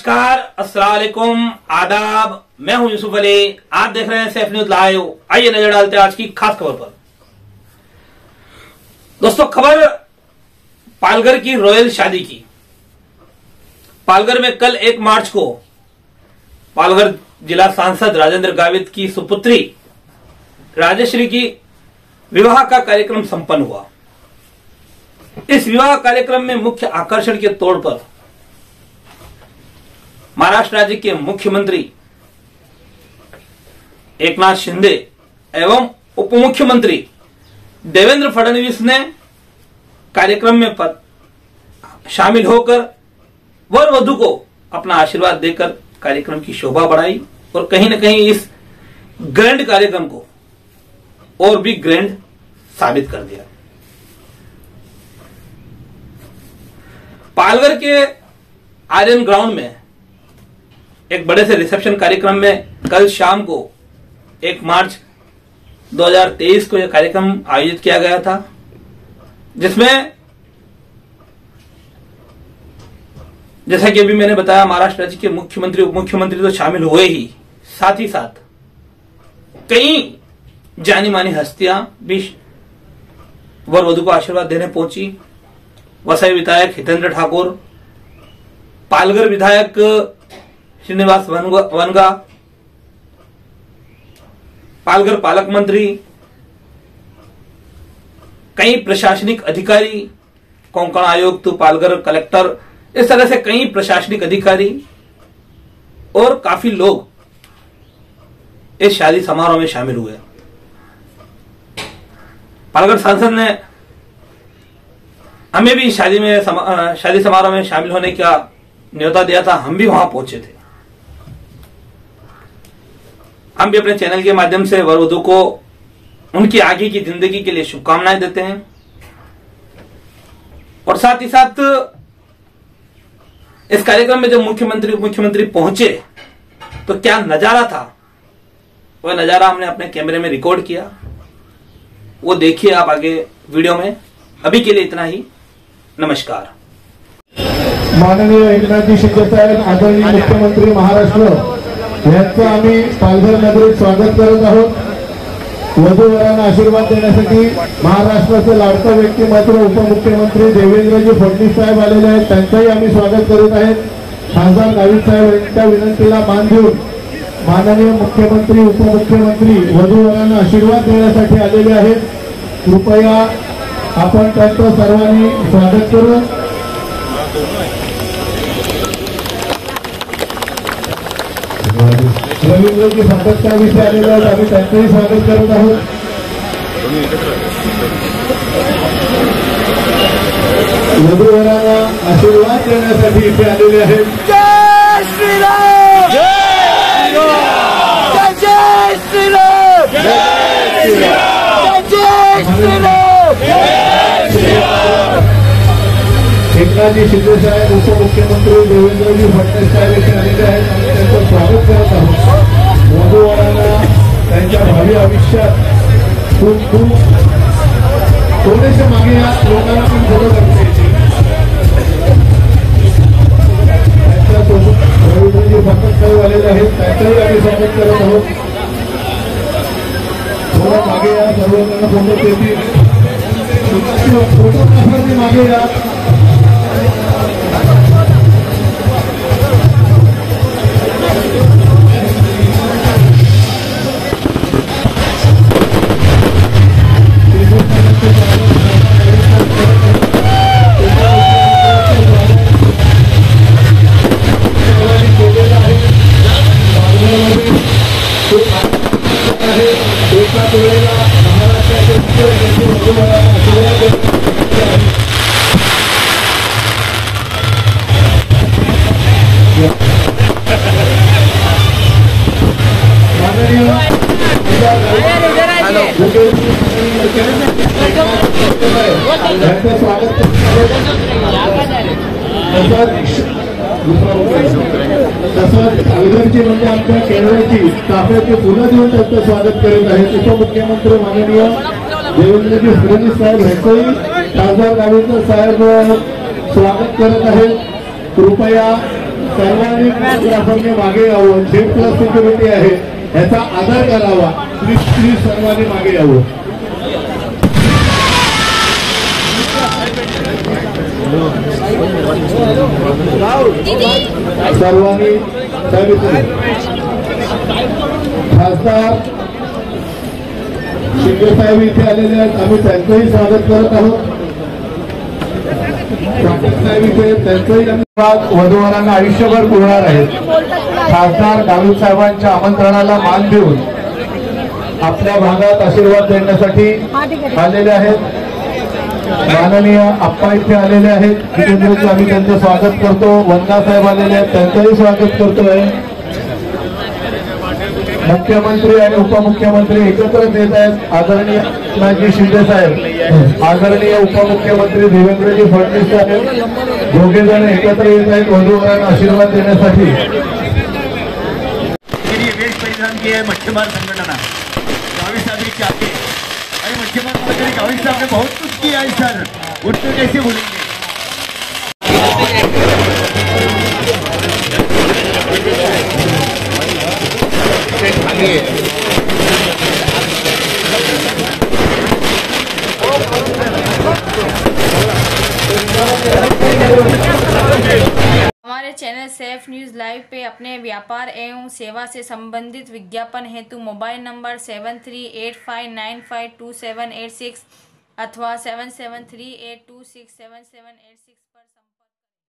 नमस्कार, अस्सलाम वालेकुम, आदाब। मैं हूं यूसुफ अली। आप देख रहे हैं सैफ न्यूज लाइव। आइए नजर डालते हैं आज की खास खबर पर। दोस्तों, खबर पालघर की रॉयल शादी की। पालघर में कल 1 मार्च को पालघर जिला सांसद राजेंद्र गावित की सुपुत्री राजश्री की विवाह का कार्यक्रम संपन्न हुआ। इस विवाह कार्यक्रम में मुख्य आकर्षण के तौर पर महाराष्ट्र राज्य के मुख्यमंत्री एकनाथ शिंदे एवं उप मुख्यमंत्री देवेंद्र फडणवीस ने कार्यक्रम में शामिल होकर वर वधू को अपना आशीर्वाद देकर कार्यक्रम की शोभा बढ़ाई और कहीं न कहीं इस ग्रैंड कार्यक्रम को और भी ग्रैंड साबित कर दिया। पालघर के आर्यन ग्राउंड में एक बड़े से रिसेप्शन कार्यक्रम में कल शाम को 1 मार्च 2023 को यह कार्यक्रम आयोजित किया गया था, जिसमें जैसा कि अभी मैंने बताया महाराष्ट्र राज्य के मुख्यमंत्री उप मुख्यमंत्री तो शामिल हुए ही, साथ ही साथ कई जानी मानी हस्तियां भी वर वधू को आशीर्वाद देने पहुंची। वसई विधायक हितेंद्र ठाकुर, पालघर विधायक श्रीनिवास वनगा, पालघर पालक मंत्री, कई प्रशासनिक अधिकारी, कोंकण आयुक्त, पालघर कलेक्टर, इस तरह से कई प्रशासनिक अधिकारी और काफी लोग इस शादी समारोह में शामिल हुए। पालघर सांसद ने हमें भी शादी समारोह में शामिल होने का न्योता दिया था। हम भी वहां पहुंचे थे। हम भी अपने चैनल के माध्यम से वर वधू को उनकी आगे की जिंदगी के लिए शुभकामनाएं देते हैं और साथ ही साथ इस कार्यक्रम में जब मुख्यमंत्री उप मुख्यमंत्री पहुंचे तो क्या नजारा था, वह नजारा हमने अपने कैमरे में रिकॉर्ड किया। वो देखिए आप आगे वीडियो में। अभी के लिए इतना ही। नमस्कार। माननीय एकनाथजी शिंदे साहेब, आदरणीय मुख्यमंत्री महाराष्ट्र यांचं आम्ही पालघर नगरीत स्वागत करत आहोत। वधूवरांना आशीर्वाद देण्यासाठी महाराष्ट्राचे लाडका व्यक्तिमत्व उपमुख्यमंत्री देवेंद्रजी फडणवीस साहेब आलेले आहेत, त्यांचंही आम्ही स्वागत करीत आहेत। खासदार गावित साहेब यांच्या विनंतीला मान देऊन माननीय मुख्यमंत्री उपमुख्यमंत्री वधूवरांना आशीर्वाद देण्यासाठी आलेले आहेत। कृपया आपण त्यांचं सर्वांनी स्वागत करू। रवींद्रजी सातत्याविषयी आलेले आहेत, आम्ही त्यांचंही स्वागत करत आहोत। वधूवरांना आशीर्वाद देण्यासाठी इथे आलेले आहेत। जय श्रीराम, जय श्रीराम, जय श्रीराम, जय श्रीराम, जय श्रीराम, जय श्रीराम। एकनाथजी शिंदे साहेब उपमुख्यमंत्री देवेंद्रजी फडणवीस साहेब इथे आलेले आहेत, आम्ही त्यांचं स्वागत करत आहोत। वधूवरांना त्यांच्या भावी आयुष्यात खूप खूप थोडेसे मागे या लोकांना पण फोटो करता येईल। त्यांच्यासोबत रवींद्रजी फडणवीस साहेब आलेले आहेत, त्यांचंही आम्ही स्वागत करत आहोत। थोडं मागे या, सर्वांना फोटो येतील। फोटोग्राफरनी मागे या। एकाच वेळेला महाराष्ट्राचे मुख्यमंत्री वधूवरांना आशीर्वाद यांचं स्वागत तसंच पालघरची म्हणजे आमच्या केरळची ताफ्याची फुलं देऊन त्यांचं स्वागत करीत आहेत। उपमुख्यमंत्री माननीय देवेंद्रजी फडणवीस साहेब यांचंही खासदार गावित साहेब स्वागत करत आहेत। कृपया सर्वांनी फोटोग्राफरने मागे यावं. Z+ सिक्युरिटी आहे याचा आदर करावा. प्लीज सर्वांनी मागे यावं. सर्वांनी खासदार शिंदे साहेब इथे आलेले आहेत. आम्ही त्यांचंही स्वागत करत आहोत. पाटील साहेब इथे त्यांचंही धन्यवाद. वधूवरांना आयुष्यभर पुरणार आहेत. खासदार गावित साहेबांच्या आमंत्रणाला मान देऊन आपल्या भागात आशीर्वाद देण्यासाठी आलेले आहेत. माननीय आप्पा इथे आलेले आहेत. जितेंद्रजी आम्ही त्यांचं स्वागत करतो. वंदना साहेब आलेले आहेत, त्यांचंही स्वागत करतोय. मुख्यमंत्री आणि उपमुख्यमंत्री एकत्रच येत आहेत. आदरणीय एकनाथजी शिंदे साहेब, आदरणीय उपमुख्यमंत्री देवेंद्रजी फडणवीस साहेब दोघे जण एकत्र येत आहेत वधूवरांना आशीर्वाद देण्यासाठी. वेश परिधान किया है मच्छीमार संगठन गावित साहब के आगे अरे मच्छीमार मंत्री गावित साहब ने बहुत कुछ किया है सर, उनको कैसे भूलेंगे. हमारे चैनल सेफ न्यूज़ लाइव पे अपने व्यापार एवं सेवा से संबंधित विज्ञापन हेतु मोबाइल नंबर 7385952786 अथवा 7738267786 पर